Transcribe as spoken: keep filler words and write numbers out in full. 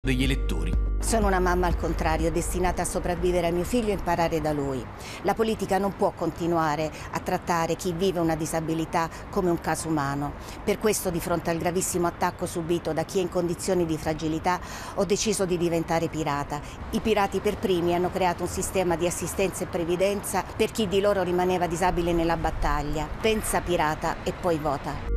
degli elettori. Sono una mamma al contrario, destinata a sopravvivere a mio figlio e imparare da lui. La politica non può continuare a trattare chi vive una disabilità come un caso umano. Per questo, di fronte al gravissimo attacco subito da chi è in condizioni di fragilità, ho deciso di diventare pirata. I pirati per primi hanno creato un sistema di assistenza e previdenza per chi di loro rimaneva disabile nella battaglia. Pensa pirata e poi vota.